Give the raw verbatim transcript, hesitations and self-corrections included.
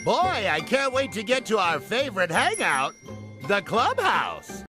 Boy, I can't wait to get to our favorite hangout, the clubhouse.